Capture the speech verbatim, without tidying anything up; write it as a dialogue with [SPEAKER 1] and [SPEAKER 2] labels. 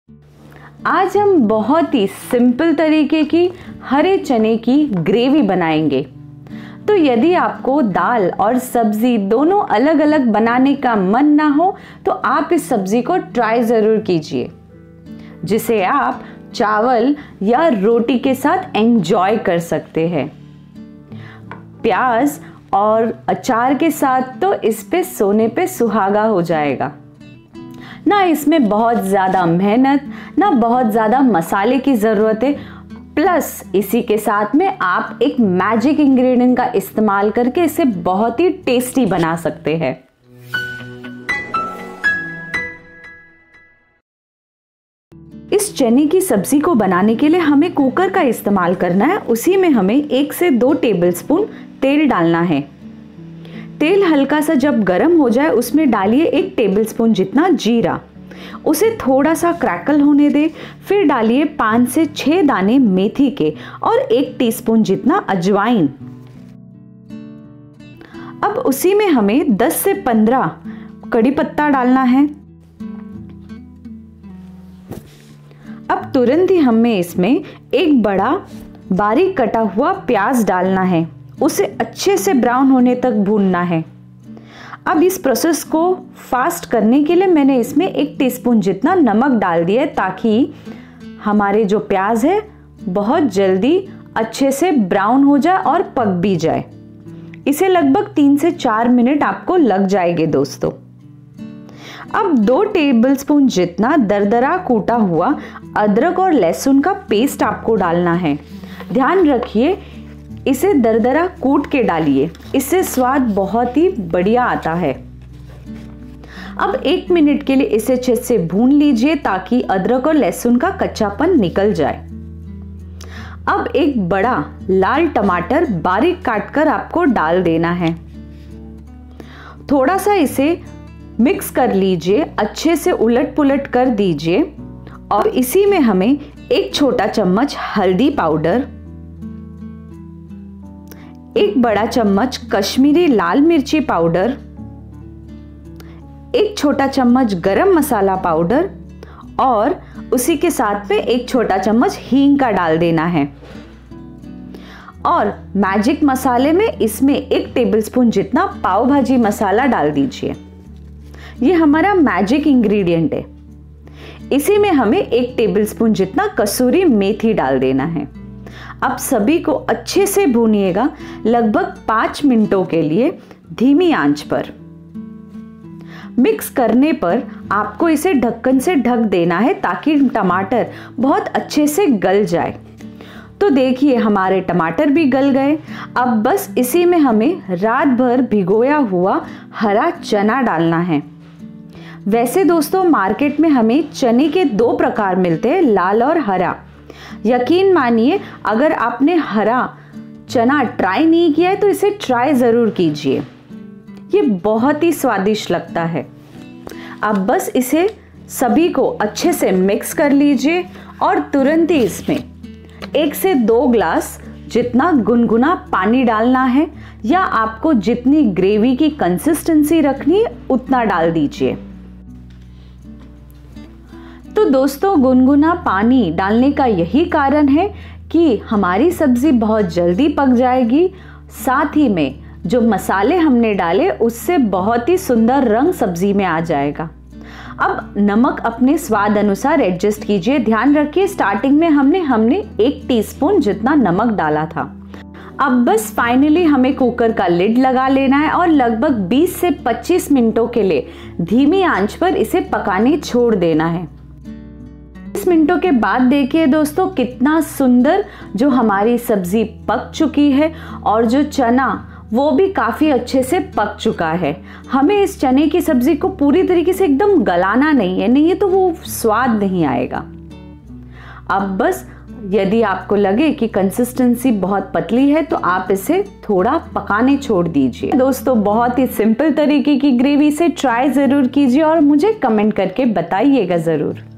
[SPEAKER 1] आज हम बहुत ही सिंपल तरीके की हरे चने की ग्रेवी बनाएंगे। तो यदि आपको दाल और सब्जी दोनों अलग अलग बनाने का मन ना हो तो आप इस सब्जी को ट्राई ज़रूर कीजिए, जिसे आप चावल या रोटी के साथ एंजॉय कर सकते हैं। प्याज और अचार के साथ तो इस पे सोने पे सुहागा हो जाएगा। ना इसमें बहुत ज़्यादा मेहनत, ना बहुत ज़्यादा मसाले की ज़रूरत है, प्लस इसी के साथ में आप एक मैजिक इंग्रेडिएंट का इस्तेमाल करके इसे बहुत ही टेस्टी बना सकते हैं। इस चने की सब्जी को बनाने के लिए हमें कुकर का इस्तेमाल करना है। उसी में हमें एक से दो टेबलस्पून तेल डालना है। तेल हल्का सा जब गर्म हो जाए उसमें डालिए एक टेबलस्पून जितना जीरा, उसे थोड़ा सा क्रैकल होने दे। फिर डालिए पाँच से छह दाने मेथी के और एक टीस्पून जितना अजवाइन। अब उसी में हमें दस से पंद्रह कड़ी पत्ता डालना है। अब तुरंत ही हमें इसमें एक बड़ा बारीक कटा हुआ प्याज डालना है, उसे अच्छे से ब्राउन होने तक भूनना है। अब इस प्रोसेस को फास्ट करने के लिए मैंने इसमें एक टीस्पून जितना नमक डाल दिया है, ताकि हमारे जो प्याज है बहुत जल्दी अच्छे से ब्राउन हो जाए और पक भी जाए। इसे लगभग तीन से चार मिनट आपको लग जाएंगे दोस्तों। अब दो टेबलस्पून जितना दरदरा कूटा हुआ अदरक और लहसुन का पेस्ट आपको डालना है। ध्यान रखिए, इसे दरदरा कूट के डालिए, इससे स्वाद बहुत ही बढ़िया आता है। अब एक मिनट के लिए इसे अच्छे से भून लीजिए ताकि अदरक और लहसुन का कच्चापन निकल जाए। अब एक बड़ा लाल टमाटर बारीक काटकर आपको डाल देना है। थोड़ा सा इसे मिक्स कर लीजिए, अच्छे से उलट पुलट कर दीजिए और इसी में हमें एक छोटा चम्मच हल्दी पाउडर, एक बड़ा चम्मच कश्मीरी लाल मिर्ची पाउडर, एक छोटा चम्मच गरम मसाला पाउडर और उसी के साथ में एक छोटा चम्मच हींग का डाल देना है। और मैजिक मसाले में इसमें एक टेबलस्पून जितना पाव भाजी मसाला डाल दीजिए। ये हमारा मैजिक इंग्रेडिएंट है। इसी में हमें एक टेबलस्पून जितना कसूरी मेथी डाल देना है। अब सभी को अच्छे से भूनिएगा, लगभग पाँच मिनटों के लिए धीमी आंच पर। मिक्स करने पर आपको इसे ढक्कन से ढक देना है ताकि टमाटर बहुत अच्छे से गल जाए। तो देखिए हमारे टमाटर भी गल गए। अब बस इसी में हमें रात भर भिगोया हुआ हरा चना डालना है। वैसे दोस्तों मार्केट में हमें चने के दो प्रकार मिलते हैं, लाल और हरा। यकीन मानिए, अगर आपने हरा चना ट्राई नहीं किया है तो इसे ट्राई ज़रूर कीजिए, ये बहुत ही स्वादिष्ट लगता है। अब बस इसे सभी को अच्छे से मिक्स कर लीजिए और तुरंत ही इसमें एक से दो ग्लास जितना गुनगुना पानी डालना है, या आपको जितनी ग्रेवी की कंसिस्टेंसी रखनी है उतना डाल दीजिए। तो दोस्तों गुनगुना पानी डालने का यही कारण है कि हमारी सब्जी बहुत जल्दी पक जाएगी, साथ ही में जो मसाले हमने डाले उससे बहुत ही सुंदर रंग सब्जी में आ जाएगा। अब नमक अपने स्वाद अनुसार एडजस्ट कीजिए। ध्यान रखिए स्टार्टिंग में हमने हमने एक टीस्पून जितना नमक डाला था। अब बस फाइनली हमें कुकर का लिड लगा लेना है और लगभग बीस से पच्चीस मिनटों के लिए धीमी आंच पर इसे पकाने छोड़ देना है। बीस मिनटों के बाद देखिए दोस्तों कितना सुंदर जो हमारी सब्जी पक चुकी है और जो चना वो भी काफ़ी अच्छे से पक चुका है। हमें इस चने की सब्जी को पूरी तरीके से एकदम गलाना नहीं है, नहीं तो वो स्वाद नहीं आएगा। अब बस यदि आपको लगे कि कंसिस्टेंसी बहुत पतली है तो आप इसे थोड़ा पकाने छोड़ दीजिए। दोस्तों बहुत ही सिंपल तरीके की ग्रेवी से ट्राई ज़रूर कीजिए और मुझे कमेंट करके बताइएगा ज़रूर।